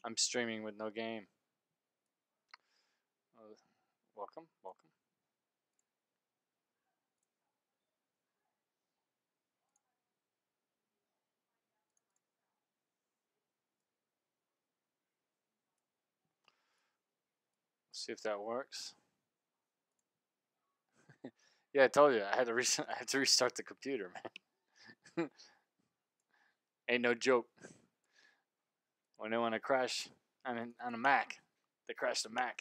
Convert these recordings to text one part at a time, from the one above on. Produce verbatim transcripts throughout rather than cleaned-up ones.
I'm streaming with no game. Uh, welcome, welcome. See if that works. Yeah, I told you I had to re- I had to restart the computer, man. Ain't no joke. When they want to crash on a, on a Mac, they crash the Mac.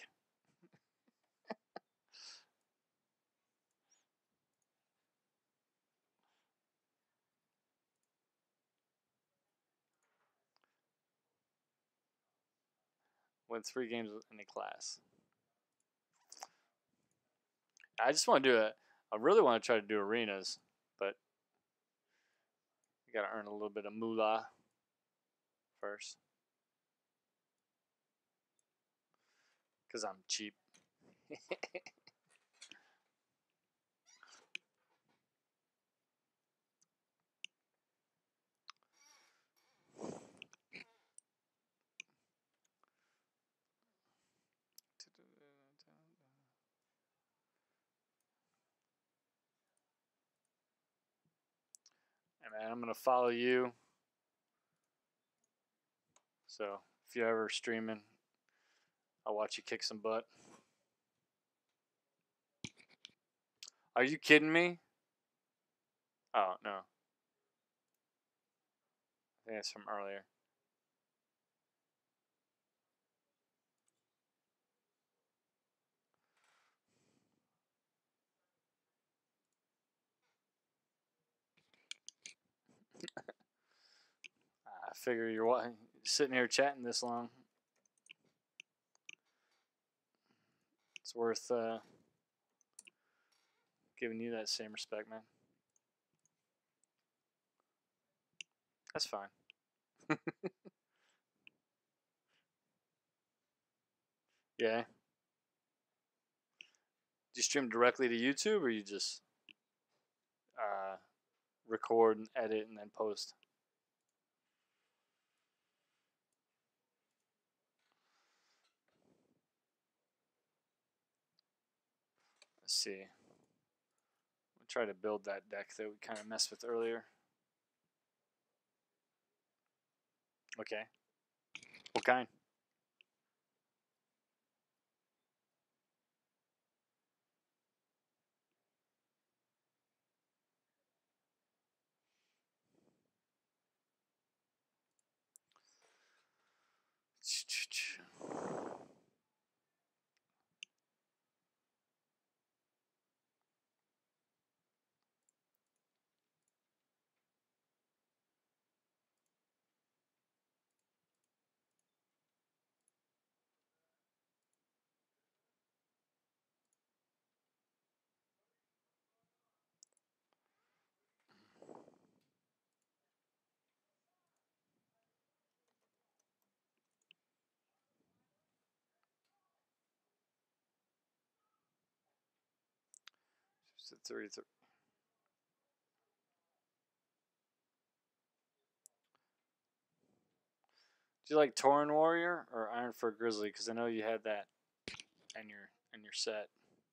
Win three games in a class. I just want to do it. I really want to try to do arenas, but you got to earn a little bit of moolah first. Because I'm cheap. Hey man, I'm gonna follow you. So if you're ever streaming, I'll watch you kick some butt. Are you kidding me? Oh no, I think it's from earlier. I figure you're sitting here chatting this long. It's worth uh, giving you that same respect, man. That's fine. Yeah. Do you stream directly to YouTube, or you just uh, record and edit and then post? Let's see. We'll try to build that deck that we kind of messed with earlier. Okay. What kind? thirty-three. Do you like Tauren Warrior or Ironfur Grizzly? Because I know you had that in your in your set.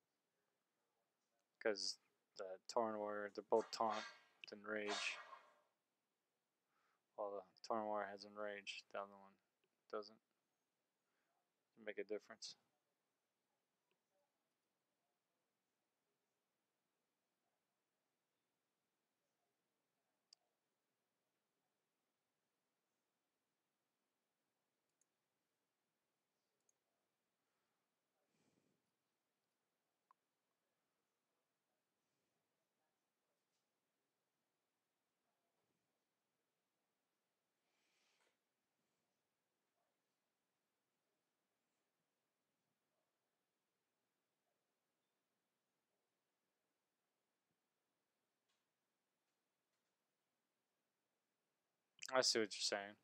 Because the Tauren Warrior, they're both taunt and rage. Well, the Tauren Warrior has enrage. The other one doesn't. Make a difference. I see what you're saying.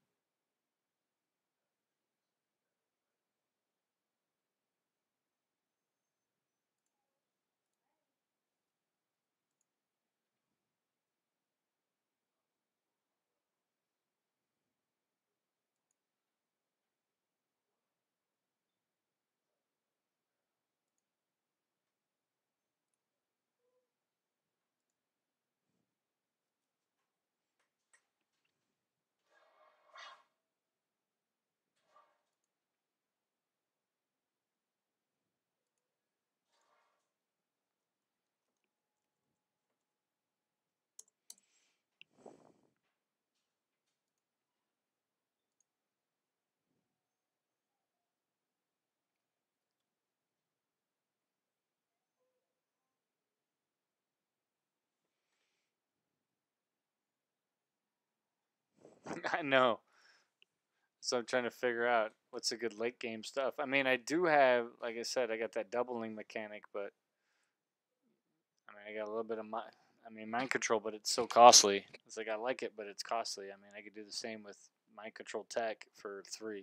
I know. So I'm trying to figure out what's a good late game stuff. I mean, I do have, like I said, I got that doubling mechanic, but I mean, I got a little bit of my, I mean, mind control, but it's so costly. It's like I like it, but it's costly. I mean, I could do the same with mind control tech for three.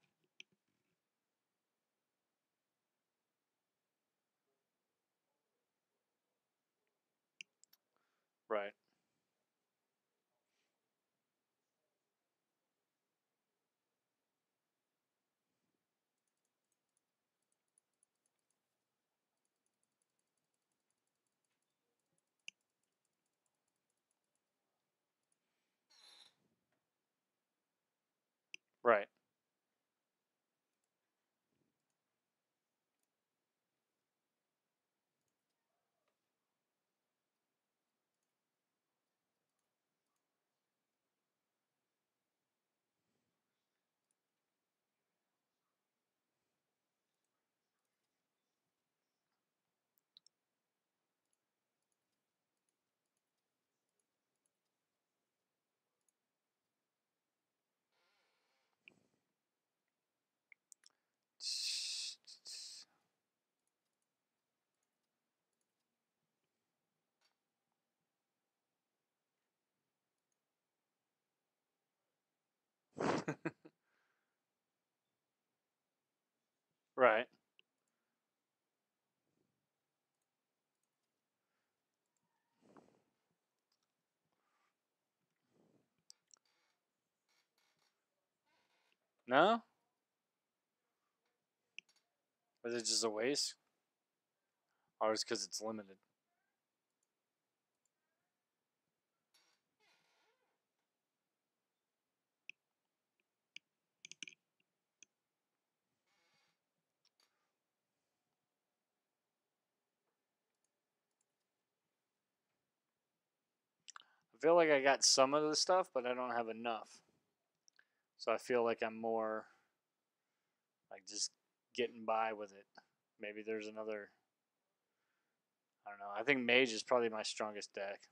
Right. Right. Right. No? Was it just a waste? Or is because it's limited? I feel like I got some of the stuff, but I don't have enough. So I feel like I'm more like just getting by with it. Maybe there's another. I don't know. I think Mage is probably my strongest deck.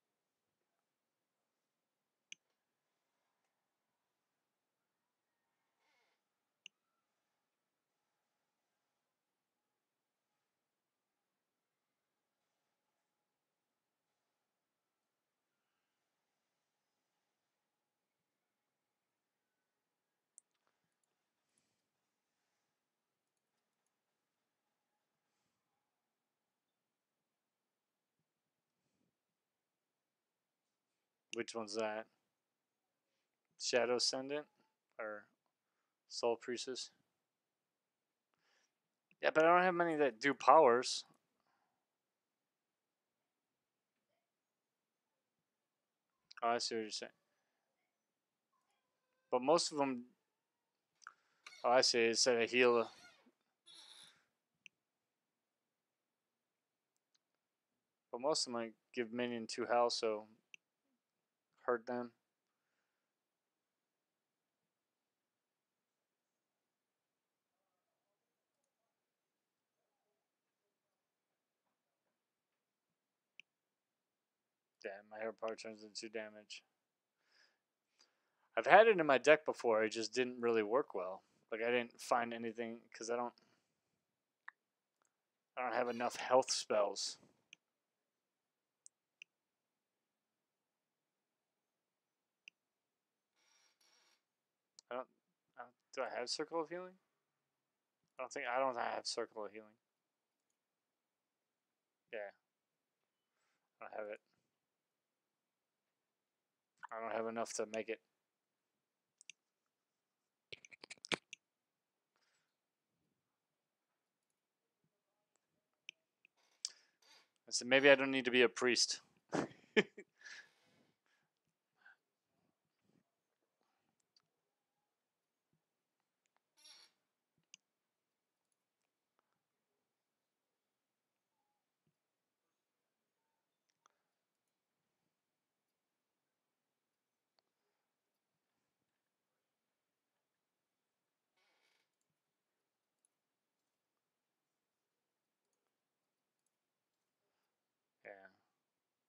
Which one's that? Shadow Ascendant or Soul Priestess? Yeah, but I don't have many that do powers. Oh, I see what you're saying. But most of them. Oh, I see. It said a heal. But most of them like, give minion two health, so hurt them. Damn, my hero power turns into damage. I've had it in my deck before. It just didn't really work well. Like I didn't find anything because I don't. I don't have enough health spells. I don't, I don't. Do I have Circle of Healing? I don't think. I don't have Circle of Healing. Yeah, I don't have it. I don't have enough to make it. I said maybe I don't need to be a priest. Yeah.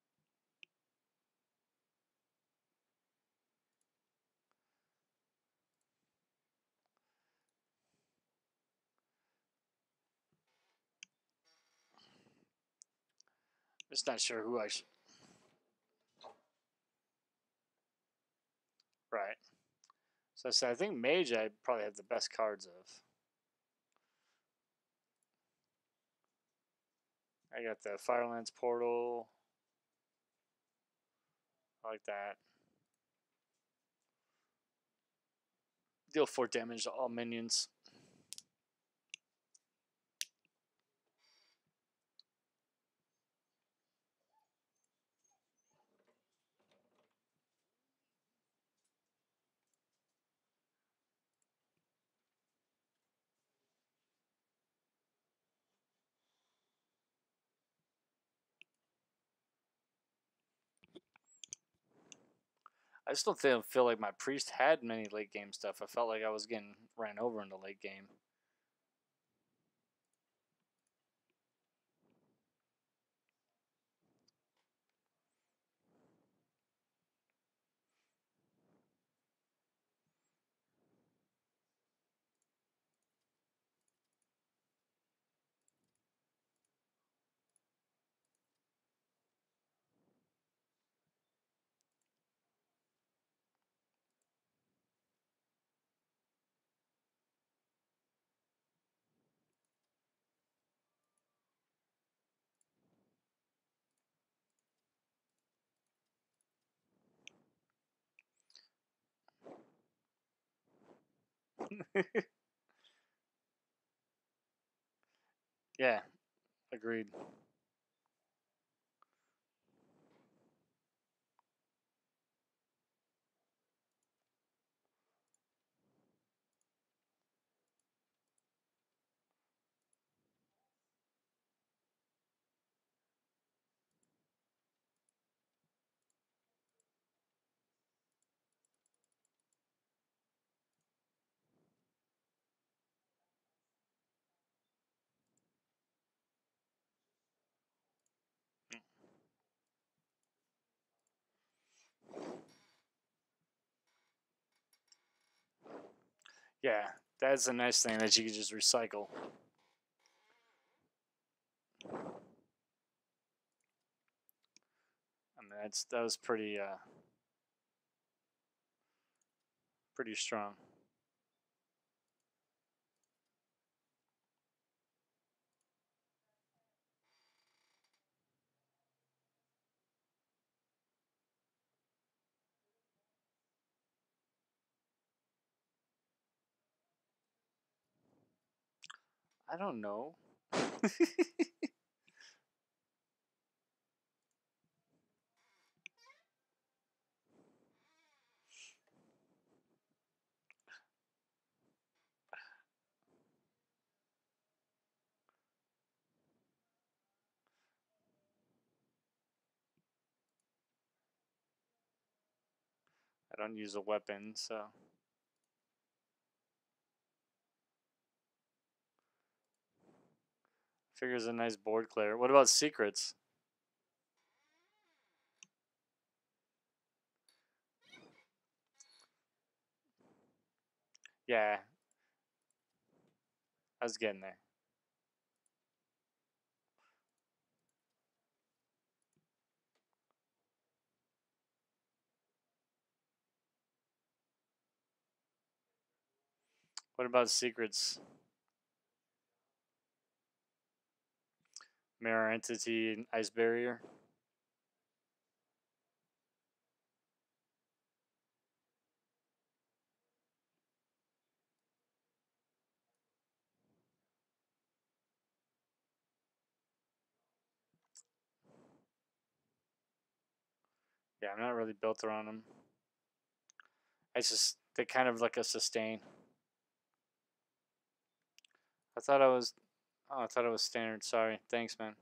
Just not sure who I should. Right. So I said I think Mage I probably have the best cards of. I got the Firelands Portal. I like that. Deal four damage to all minions. I just don't feel, feel like my priest had many late game stuff. I felt like I was getting ran over in the late game. Yeah, agreed. Yeah, that's a nice thing that you can just recycle. I mean, that's that was pretty uh, pretty strong. I don't know. I don't use a weapon, so. Figure's a nice board clear. What about secrets? Yeah, I was getting there. What about secrets? Mirror entity and ice barrier. Yeah, I'm not really built around them. It's just they kind of like a sustain. I thought I was. Oh, I thought it was standard. Sorry. Thanks, man.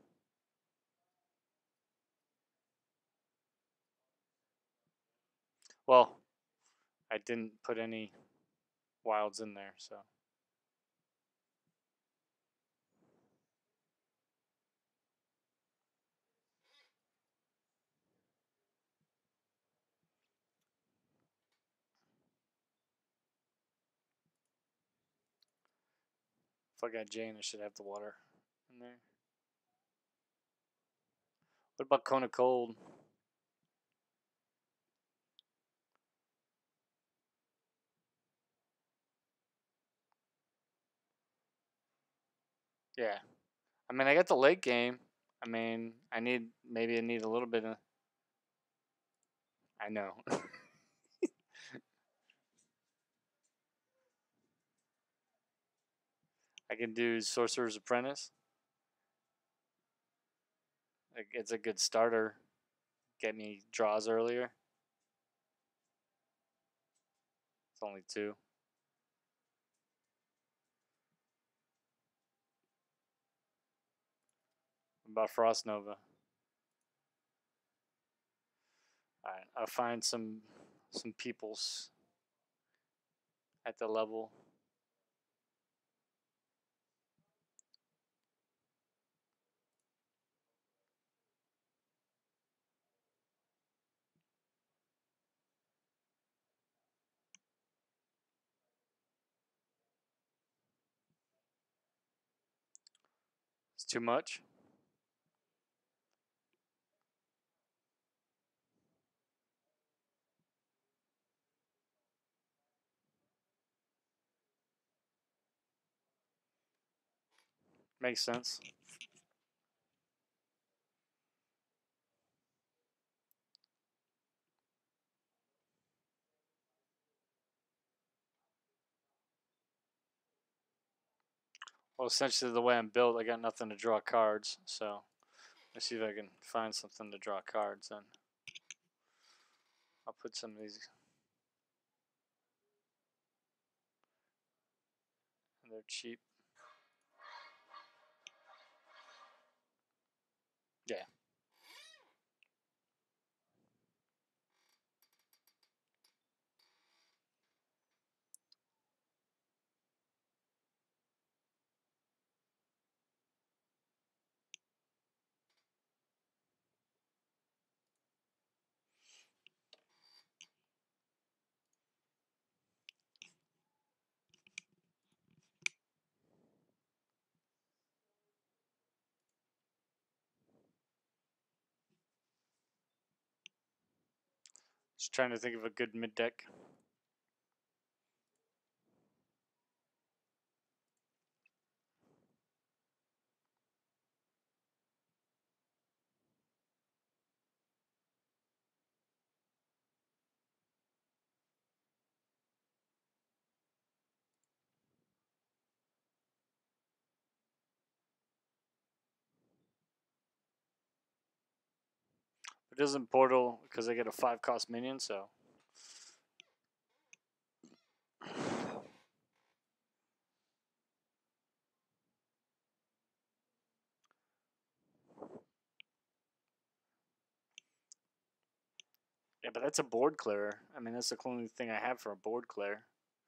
Well, I didn't put any wilds in there, so. If I got Jane, I should have the water in there. What about Kona Cold? Yeah. I mean, I got the late game. I mean, I need, maybe I need a little bit of, I know. I can do Sorcerer's Apprentice. Like, it's a good starter. Get me draws earlier. It's only two. What about Frost Nova? Alright, I'll find some some peoples at the level. It's too much. Makes sense. Well, essentially the way I'm built, I got nothing to draw cards, so let's see if I can find something to draw cards then. I'll put some of these. And they're cheap. Yeah. Just trying to think of a good mid deck. It isn't Portal because I get a five cost minion, so. Yeah, but that's a board clearer. I mean, that's the only thing I have for a board clear.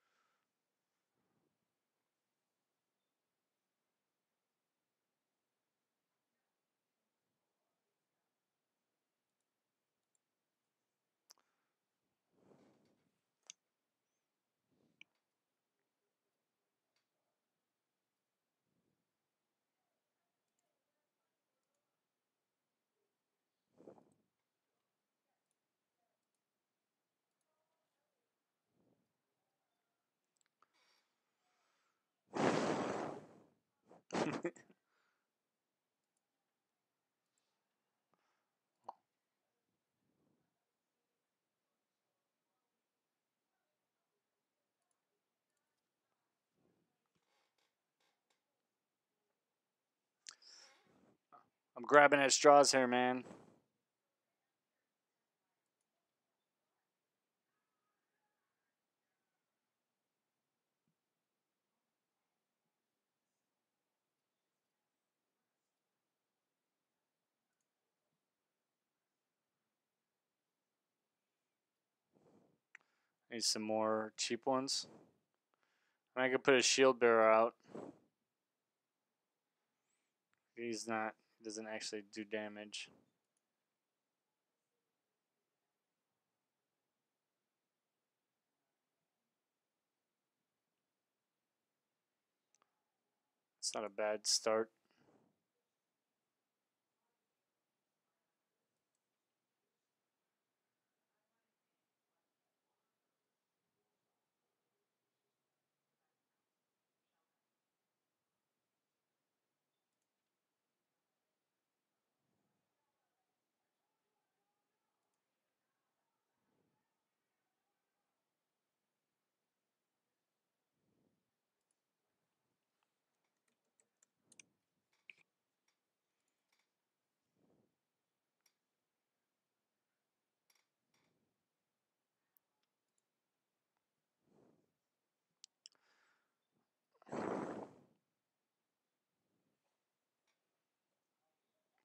I'm grabbing at straws here, man. Need some more cheap ones. I could put a shield bearer out. He's not, he doesn't actually do damage. It's not a bad start.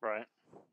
Right.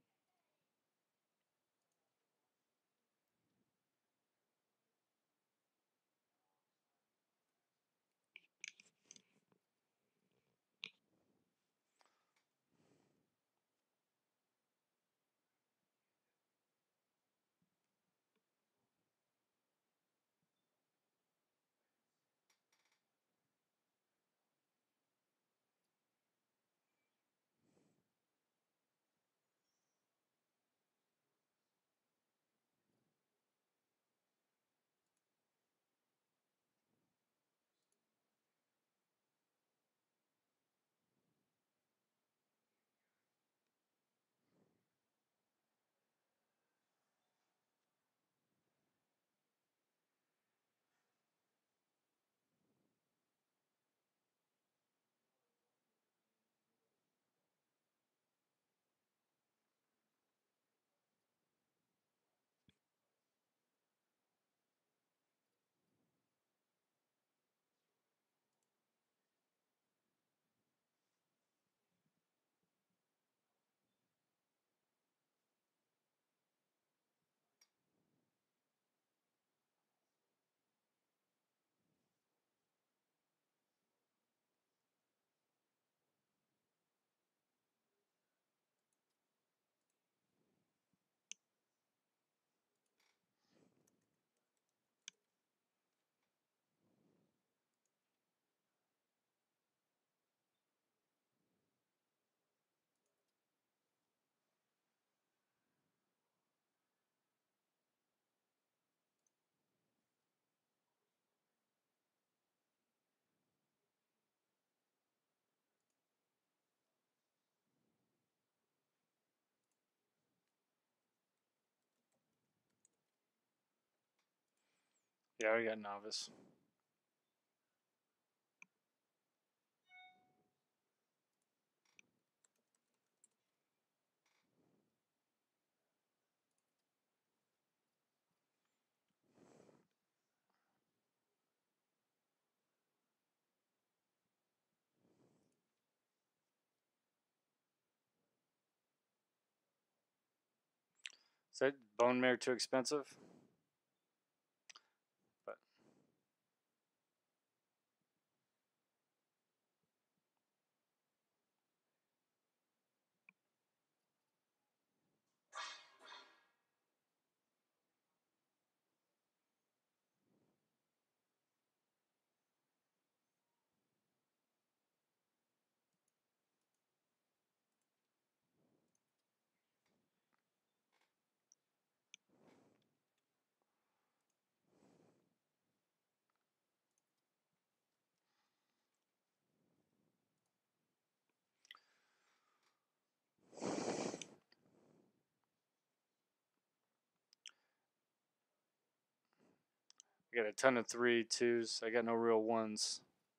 Yeah, we got novice. Is that bone marrow too expensive? But I got a ton of three, twos. I got no real ones.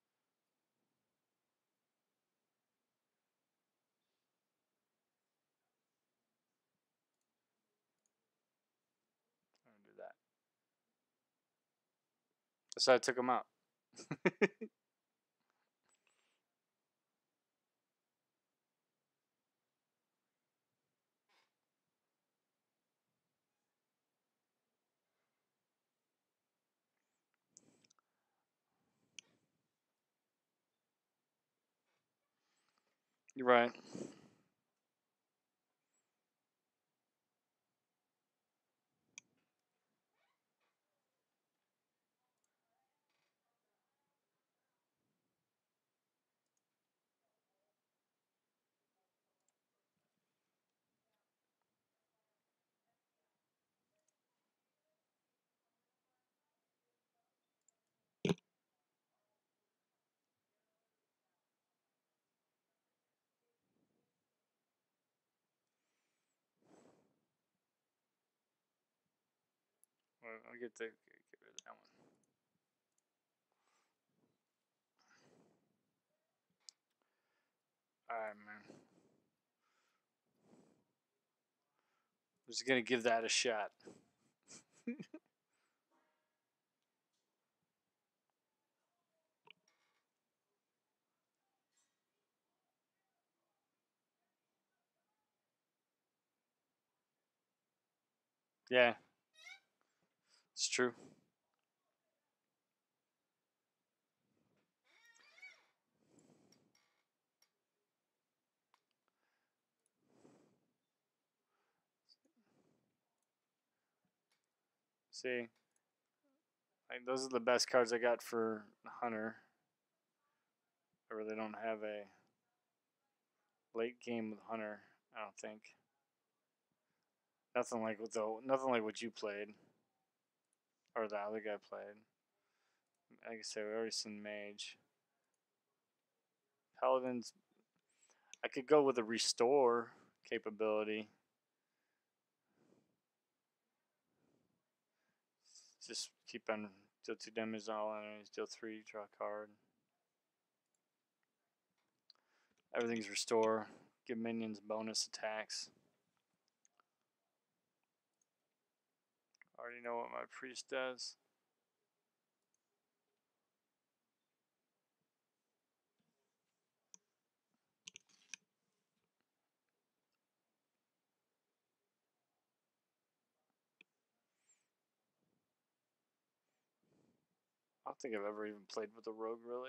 I'm gonna do that. So I took them out. You're right. Well, I'll get the get rid of that one. All right, man. I'm just gonna give that a shot. Yeah, it's true. See, like those are the best cards I got for Hunter. I really don't have a late game with Hunter. I don't think nothing like what the nothing like what you played or the other guy played. Like I said, we already seen Mage. Paladins. I could go with a restore capability. Just keep on deal two damage on all enemies, deal three, draw a card. Everything's restore. Give minions bonus attacks. Already know what my priest does. I don't think I've ever even played with a rogue, really.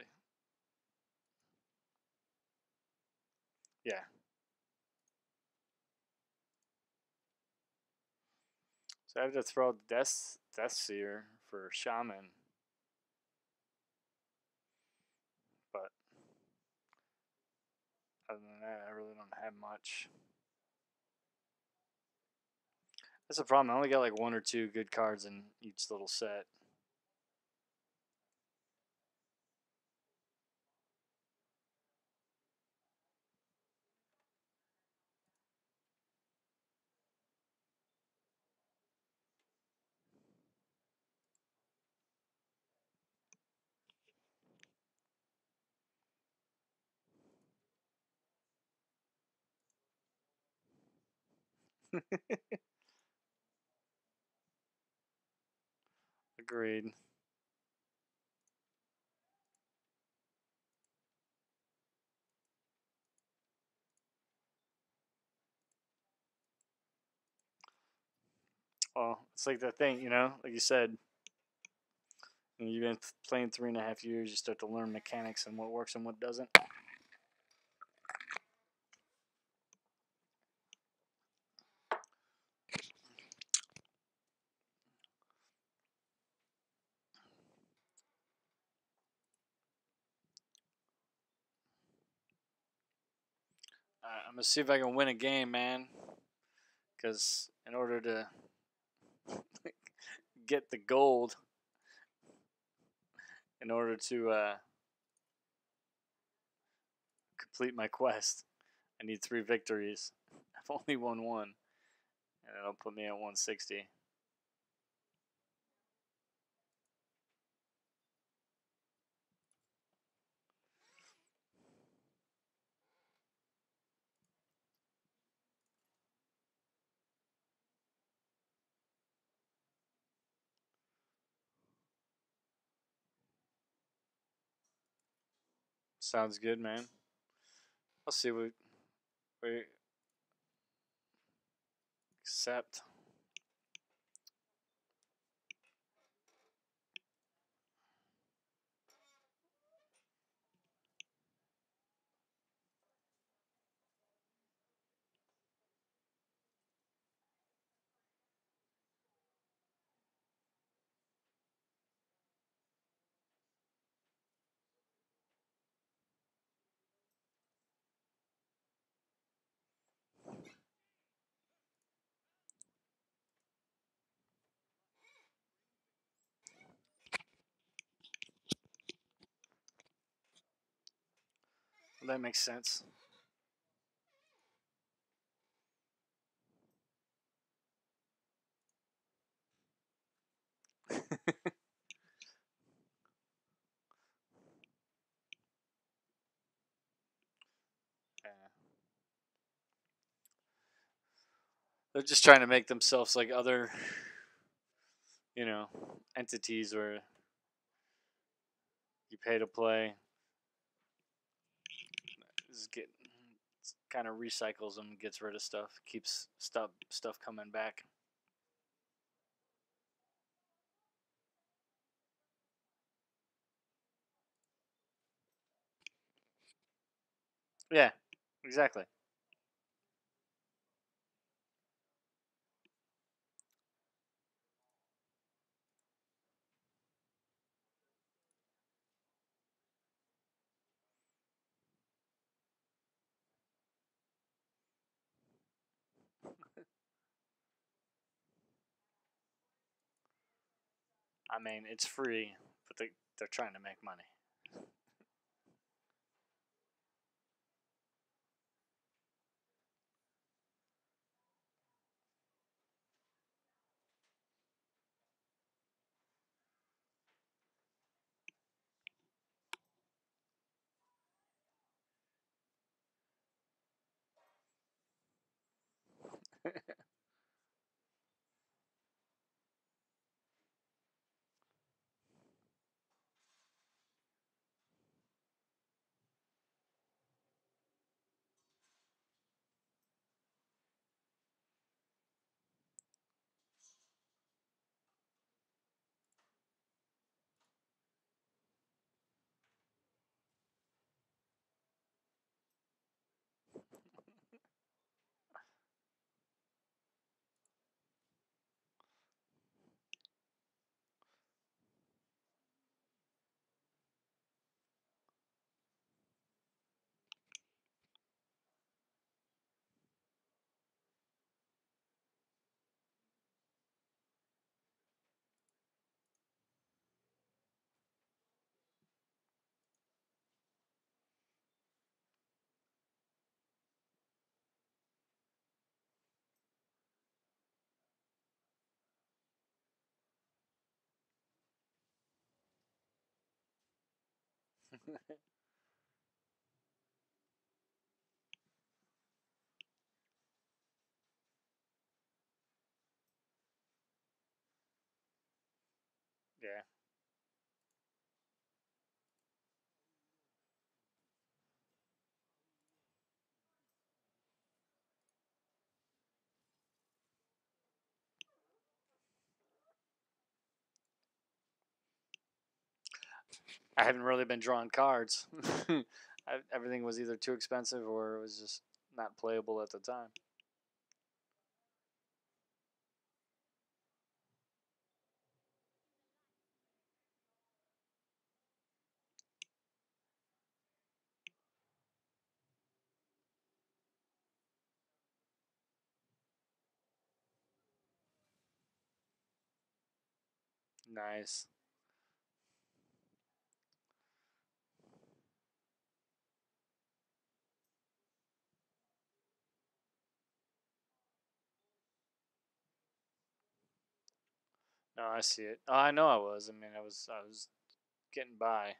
Yeah. So I have to throw out Death, Death Seer for Shaman. But other than that, I really don't have much. That's the problem. I only got like one or two good cards in each little set. Agreed. Well, it's like that thing, you know, like you said, when you've been playing three and a half years, you start to learn mechanics and what works and what doesn't. Uh, I'm gonna see if I can win a game, man. Because in order to get the gold, in order to uh, complete my quest, I need three victories. I've only won one, and it'll put me at one sixty. Sounds good, man. I'll see what we accept. That makes sense. Yeah. They're just trying to make themselves like other, you know, entities where you pay to play. Just get kind of recycles them, gets rid of stuff, keeps stuff stuff coming back. Yeah, exactly. I mean, it's free, but they they're trying to make money. Yeah, I haven't really been drawing cards. I, everything was either too expensive or it was just not playable at the time. Nice. No, I see it. Oh, I know I was. I mean, I was I was getting by.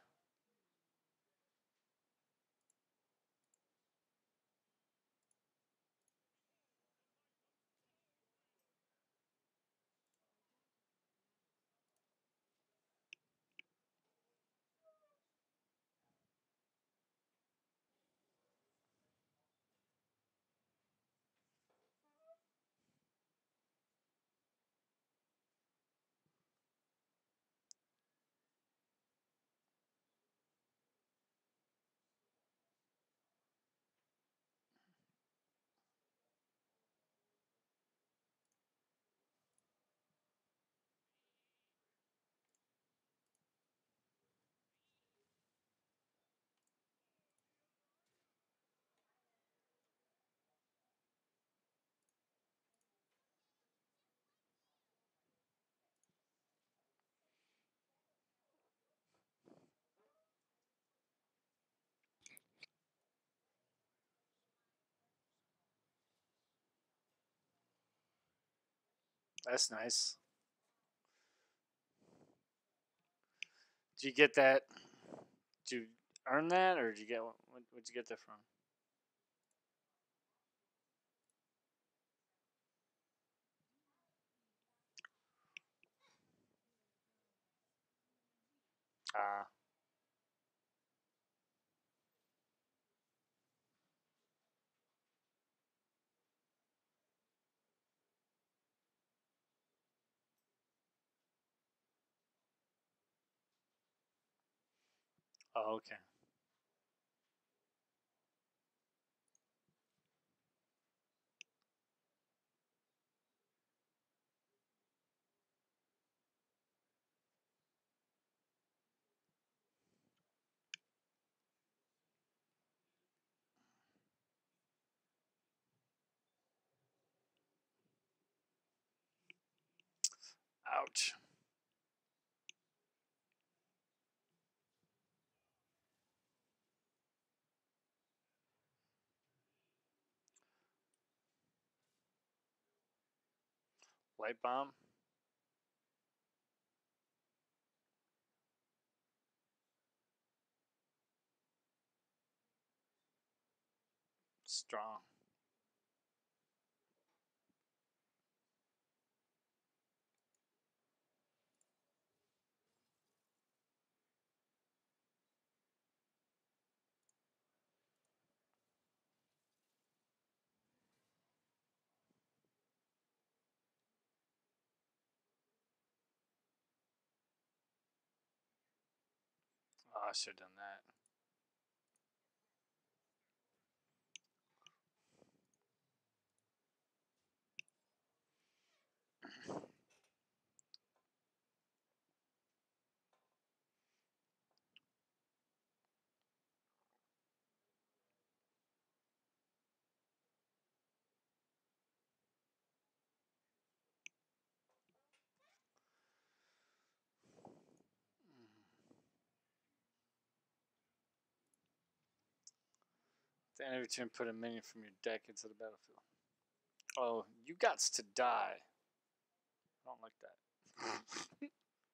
That's nice. Did you get that? Did you earn that, or did you get what? Where'd you get that from? Ah, oh, okay. Ouch. Light bomb. Strong. Oh, I should have done that. At the end of your turn, put a minion from your deck into the battlefield. Oh, you gots to die. I don't like that.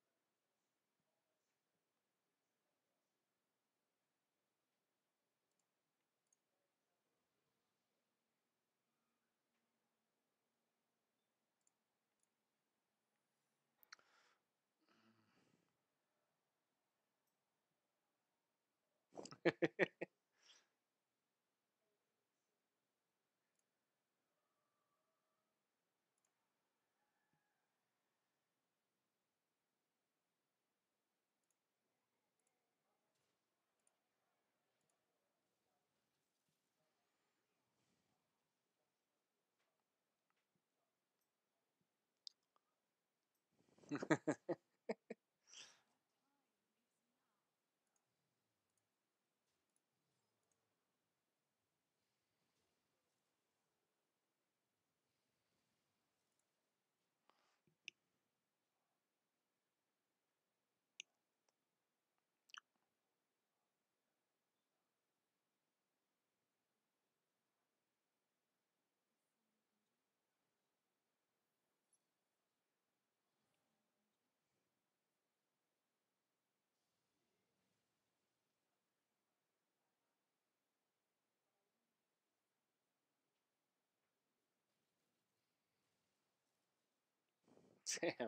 Damn.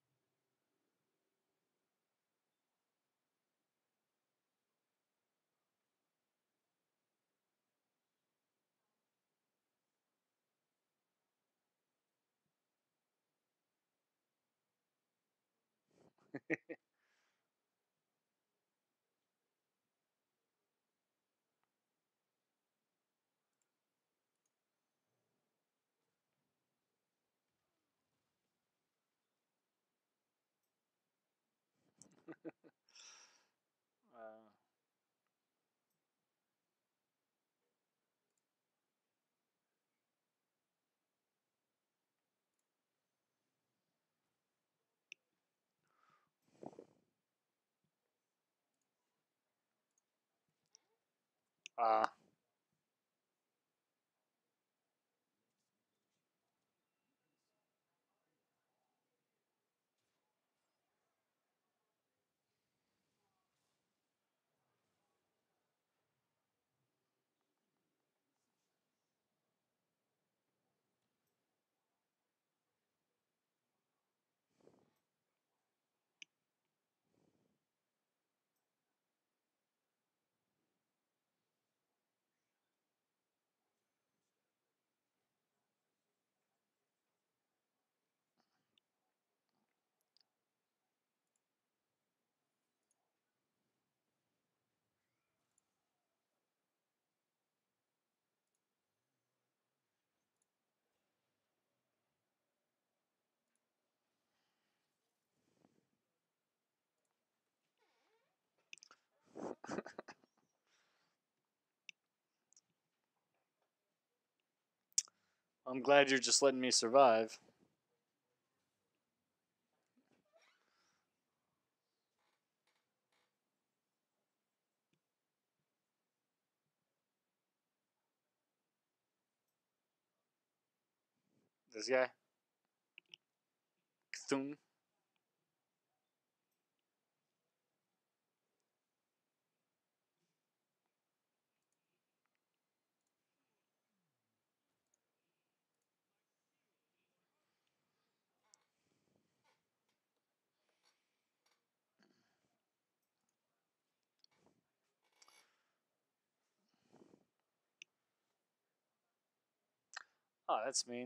Uh, uh, I'm glad you're just letting me survive. This guy? Cthulhu? Oh, that's mean.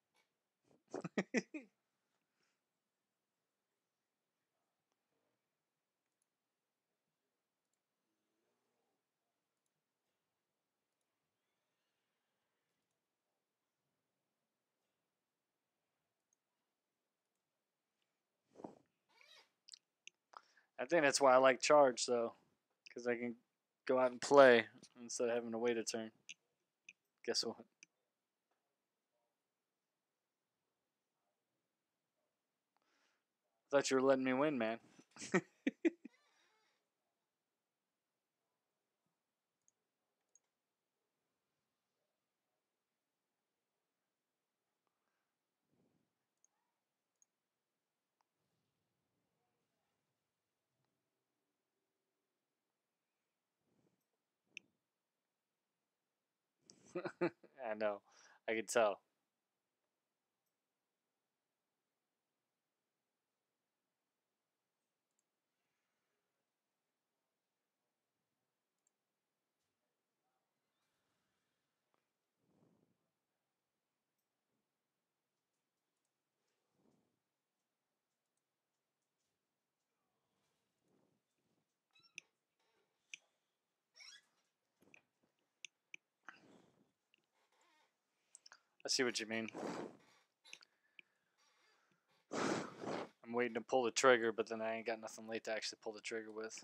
I think that's why I like charge, though. Because I can go out and play instead of having to wait a turn. Guess what? I thought you were letting me win, man. I know. I can tell. I see what you mean. I'm waiting to pull the trigger, but then I ain't got nothing late to actually pull the trigger with.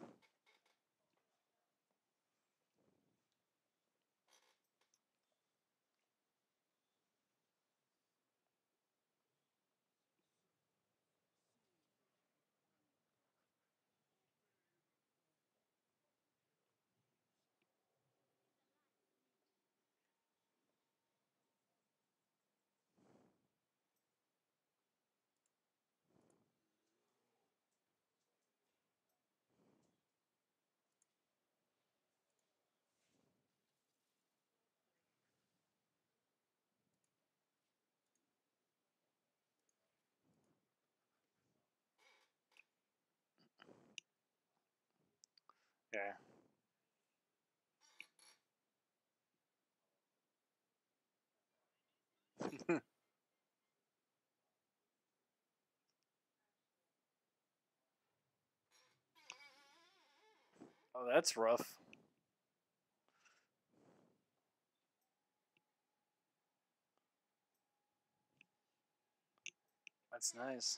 Yeah. Oh, that's rough. That's nice.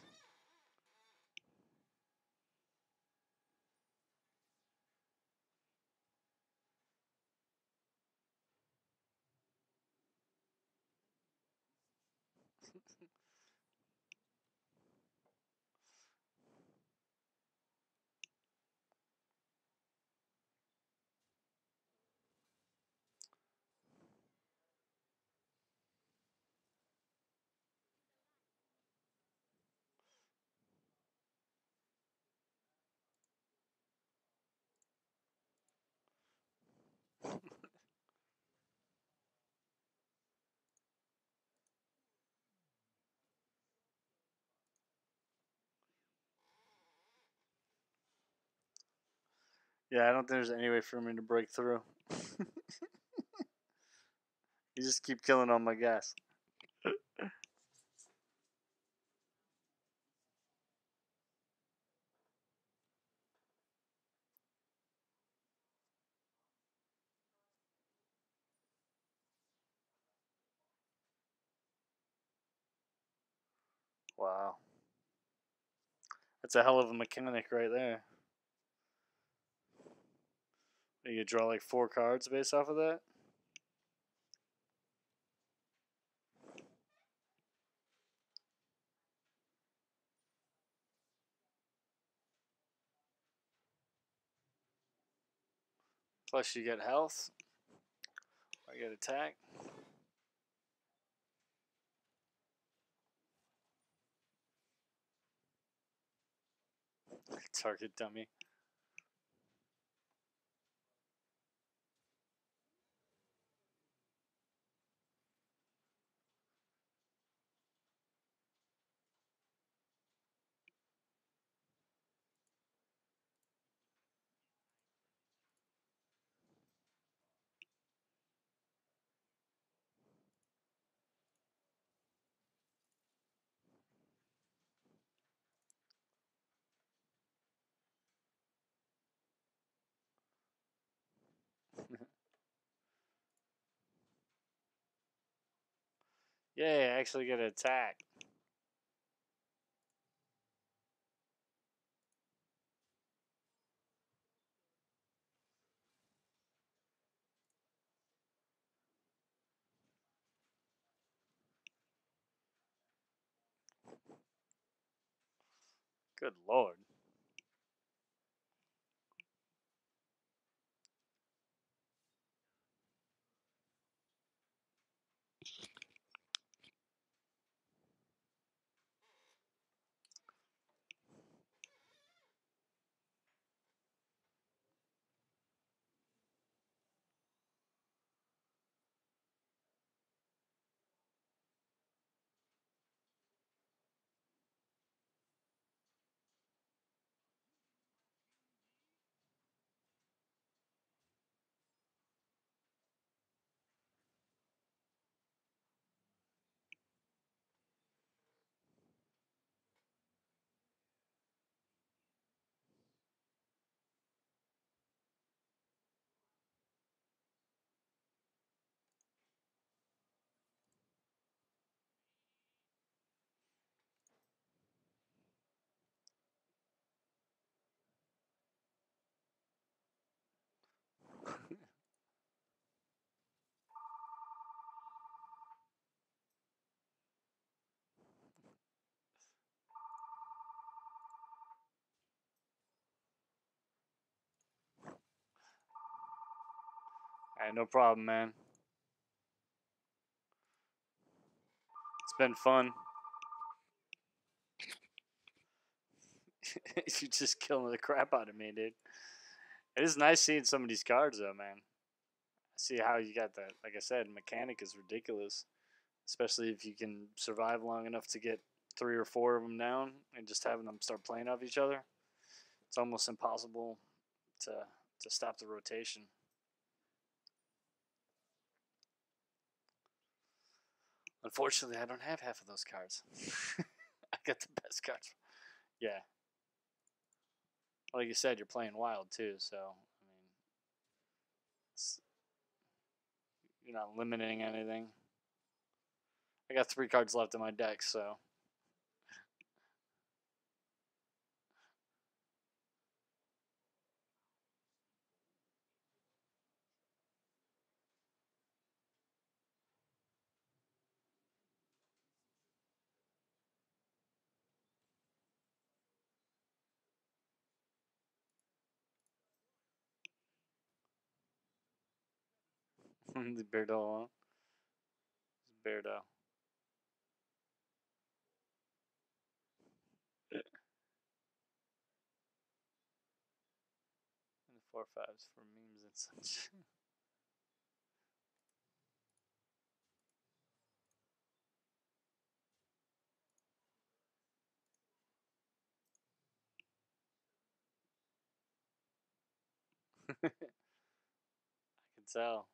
Yeah, I don't think there's any way for me to break through. You just keep killing all my gas. Wow. That's a hell of a mechanic right there. You draw like four cards based off of that? Plus you get health. I get attack. Target dummy. Yeah, actually get an attack. Good lord. Alright, no problem, man. It's been fun. You just killing the crap out of me, dude. It is nice seeing some of these cards, though, man. See how you got that. Like I said, mechanic is ridiculous. Especially if you can survive long enough to get three or four of them down and just having them start playing off each other. It's almost impossible to to stop the rotation. Unfortunately, I don't have half of those cards. I got the best cards. Yeah. Like you said, you're playing wild too, so I mean, it's, you're not limiting anything. I got three cards left in my deck, so. The Beardo. Beardo. And the four fives for memes and such. I can tell.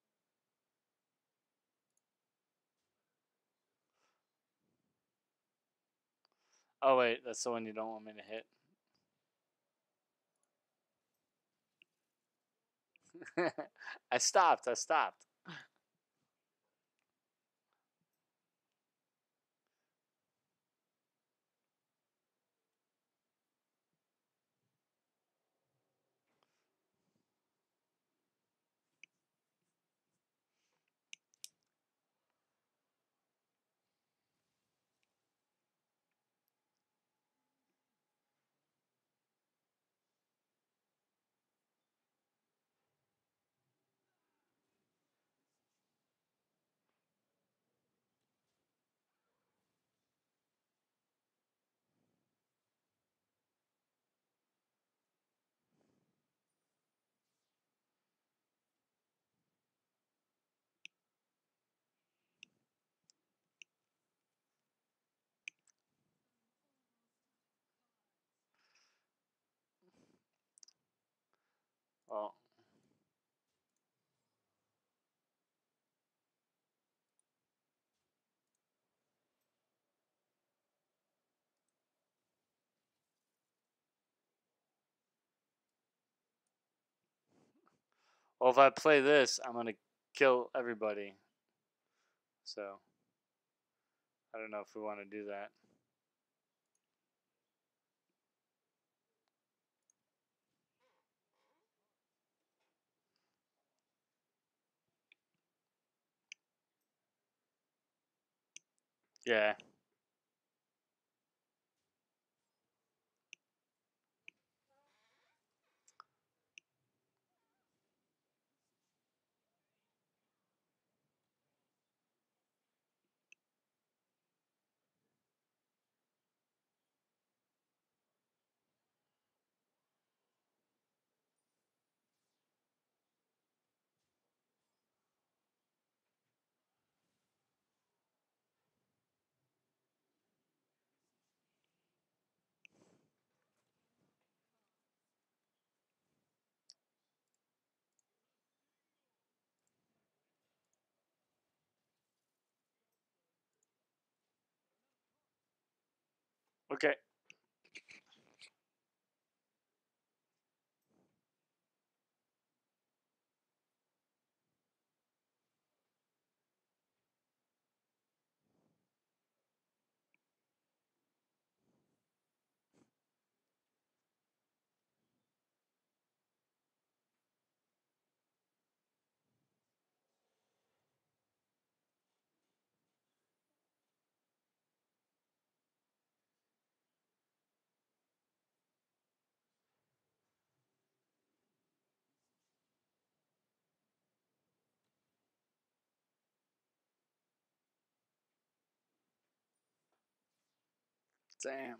Oh wait, that's the one you don't want me to hit. I stopped. I stopped. Well, if I play this, I'm gonna kill everybody. So I don't know if we want to do that. Yeah. Okay. Damn.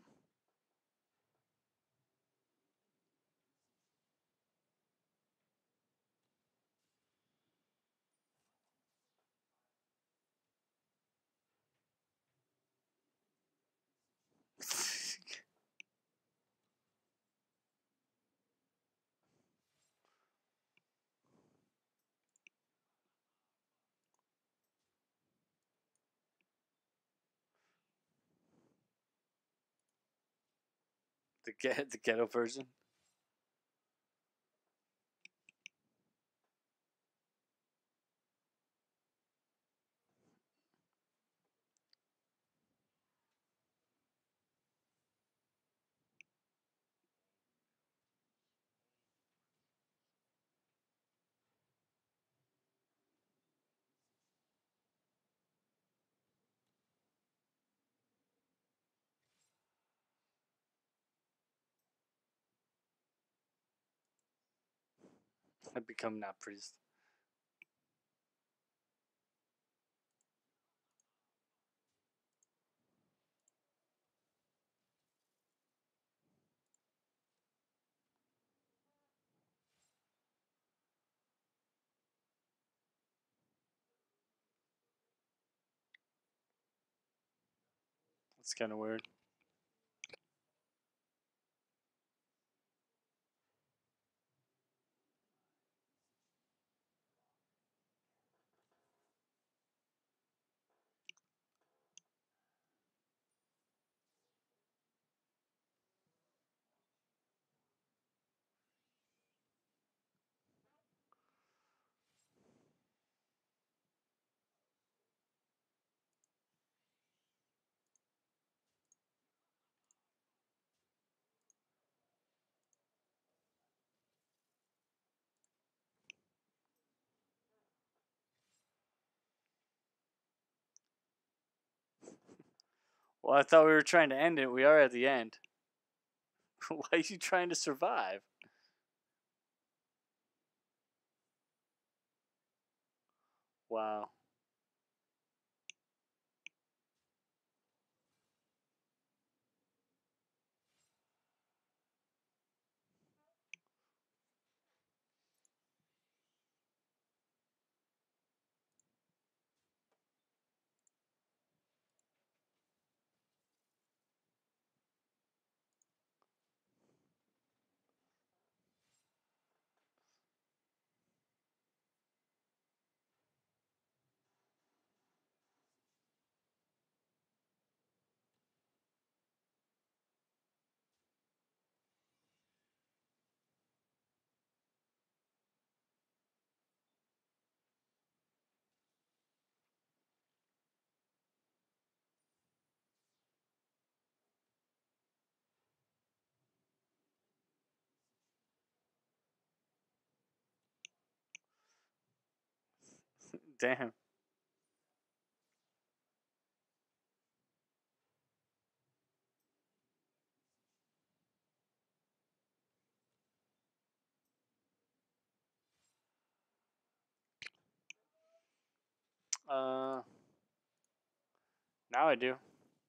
the get the ghetto version. I become not priest. That's kind of weird. Well, I thought we were trying to end it. We are at the end. Why are you trying to survive? Wow. Damn. Uh, now I do.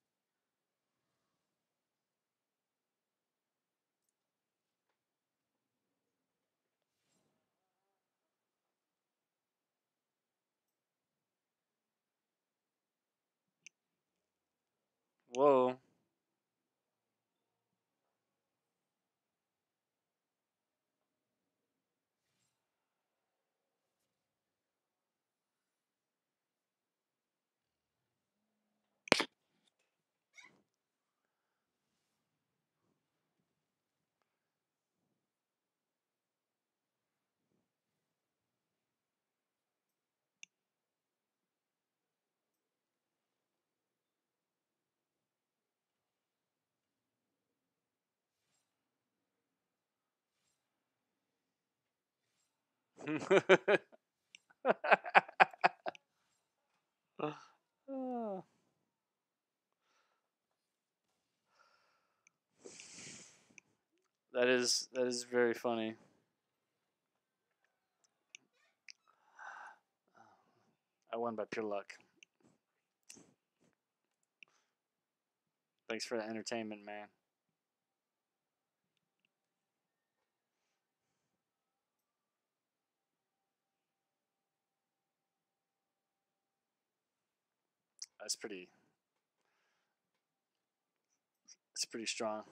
Whoa. That is that is very funny. I won by pure luck. Thanks for the entertainment, man. That's pretty. It's pretty strong.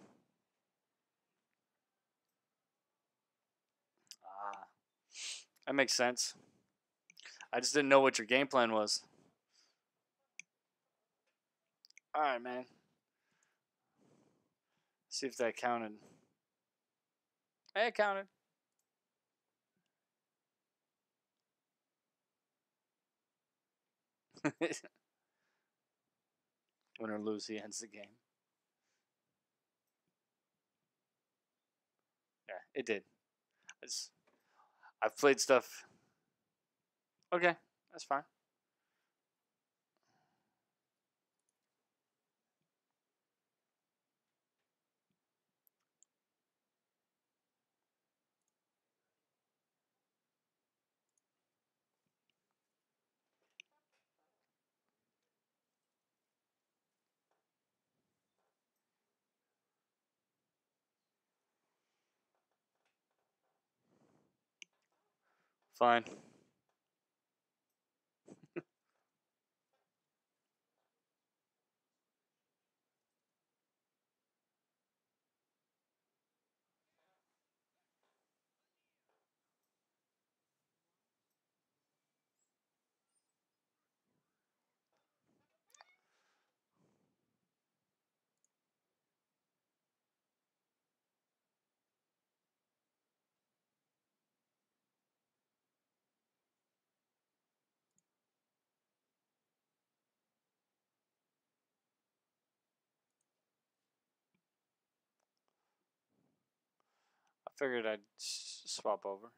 Ah, that makes sense. I just didn't know what your game plan was. All right, man. See if that counted. Hey, it counted. Win or lose, he ends the game. Yeah, it did. It's, I've played stuff. Okay, that's fine. Fine. I figured I'd s- swap over.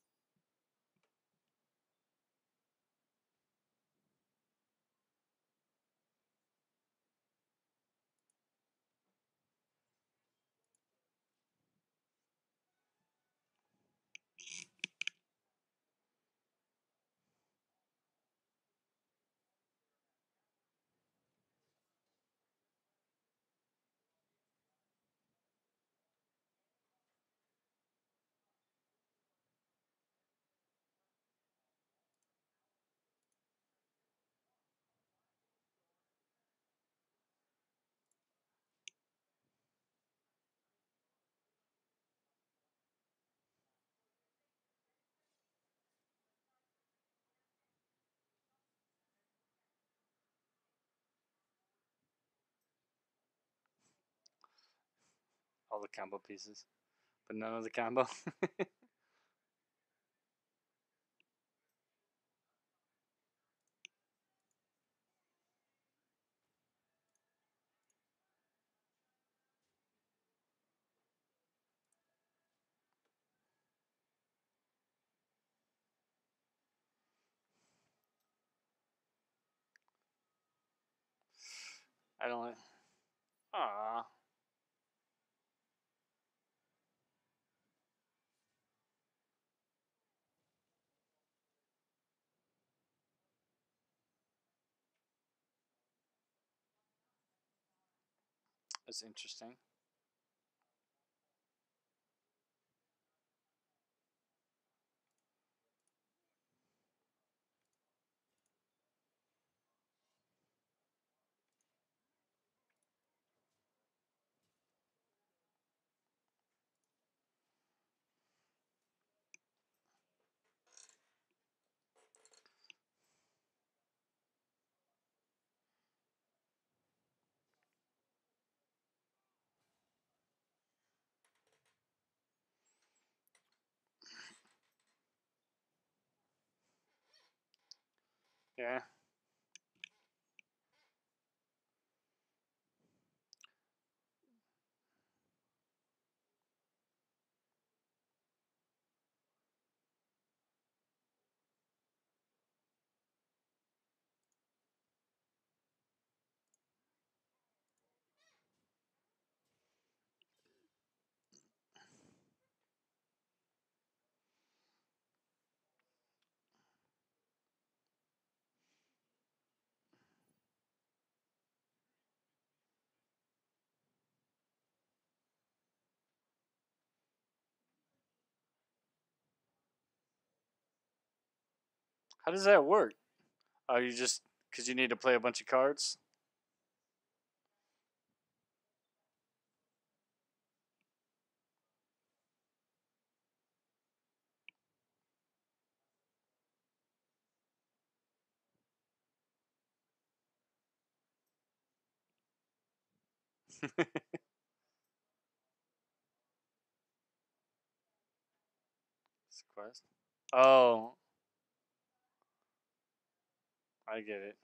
All the combo pieces, but none of the combo. I don't like. Aww. That's interesting. Yeah. How does that work? Oh, you just because you need to play a bunch of cards. It's a quest. Oh, I get it.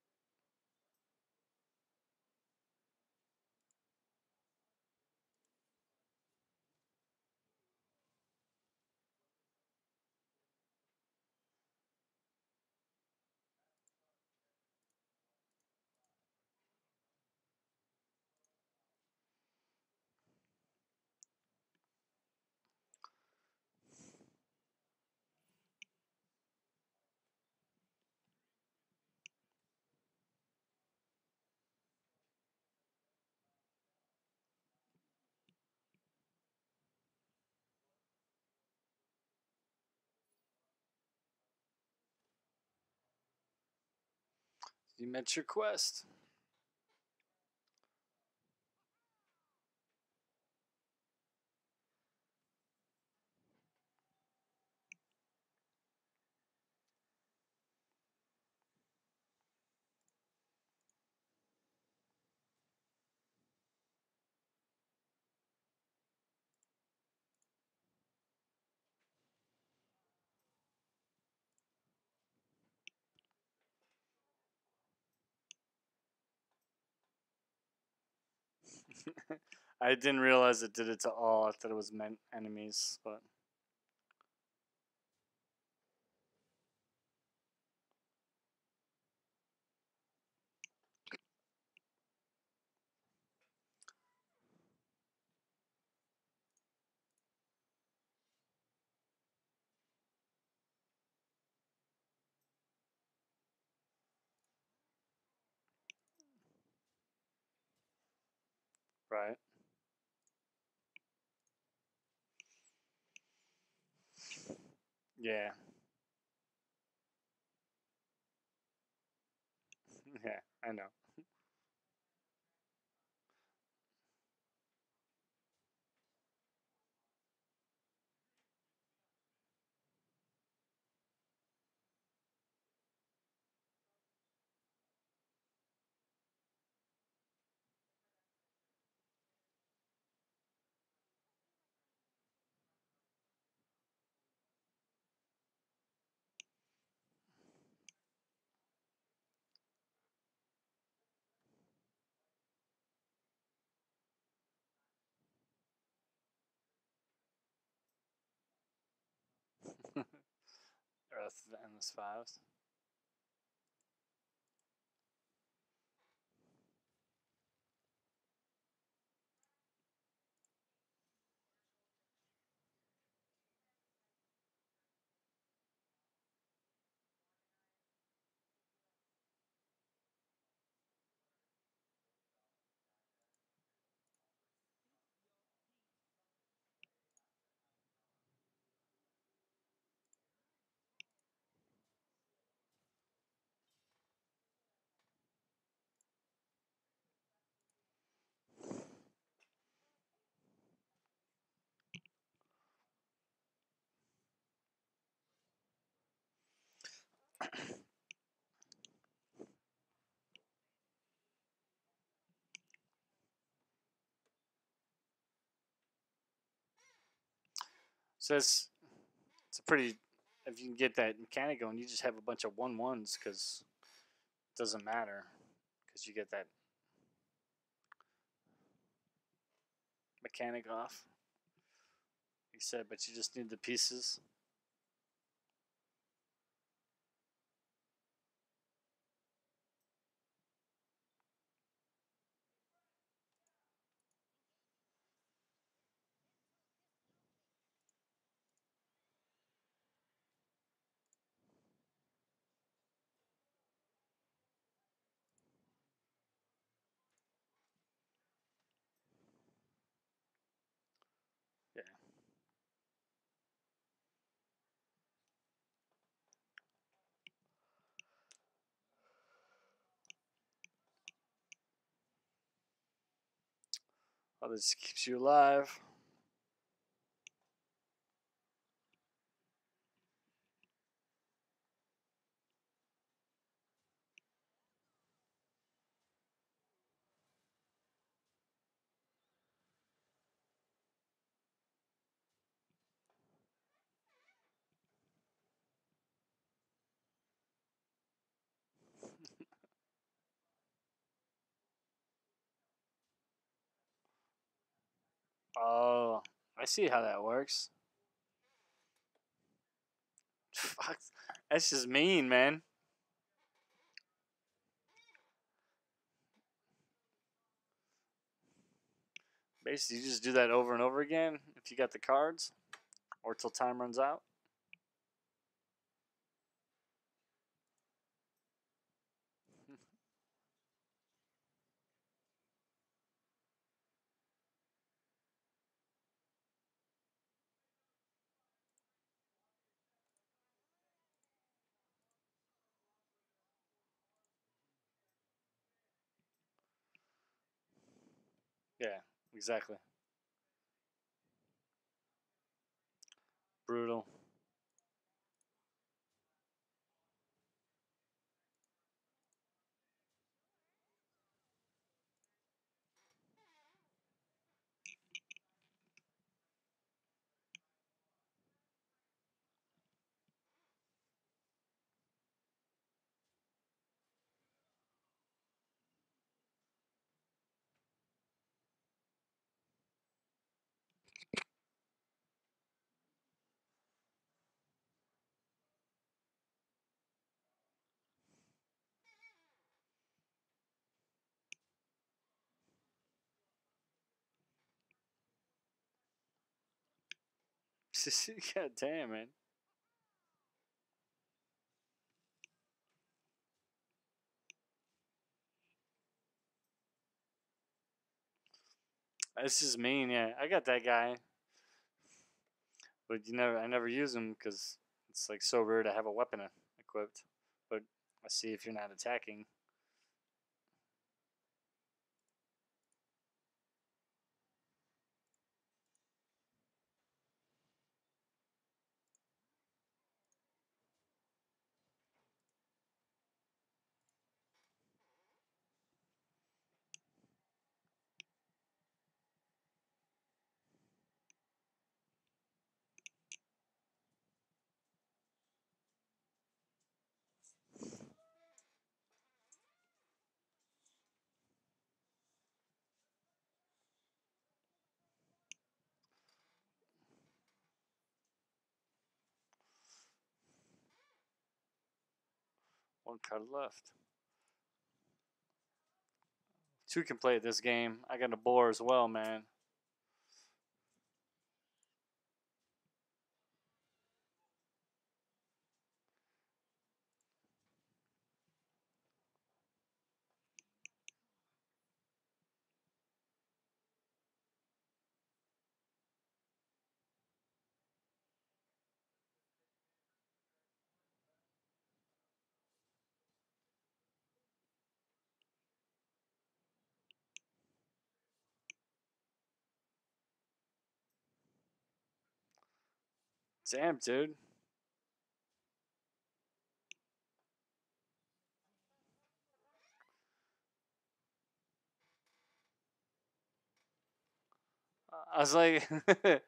You met your quest. I didn't realize it did it to all. I thought it was meant enemies, but right. Yeah. Yeah, I know. Earth of the Endless Fives. So it's it's a pretty. If you can get that mechanic going, you just have a bunch of one ones because it doesn't matter because you get that mechanic off. You said, but you just need the pieces. Yeah. Oh, this keeps you alive. Oh, I see how that works. Fuck, that's just mean, man. Basically, you just do that over and over again if you got the cards, or till time runs out. Yeah, exactly. Brutal. God damn, man. This is mean. Yeah, I got that guy, but you never. I never use him because it's like so rare to have a weapon equipped. But I see if you're not attacking. One card left. Two can play this game. I got a boar as well, man. Damn, dude. I was like, I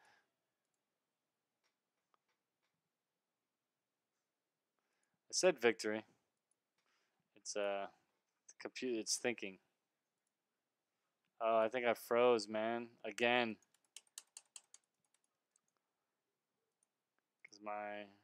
said victory. It's uh, the computer. It's thinking. Oh, I think I froze, man. Again. Cause my